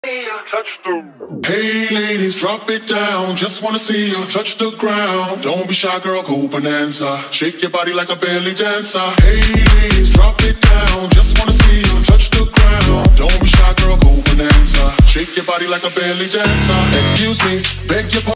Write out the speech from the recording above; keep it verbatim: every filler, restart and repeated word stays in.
Hey ladies, drop it down. Just wanna see you touch the ground. Don't be shy, girl, go bonanza. Shake your body like a belly dancer. Hey ladies, drop it down. Just wanna see you touch the ground. Don't be shy, girl, go bonanza. Shake your body like a belly dancer. Excuse me, beg your pardon.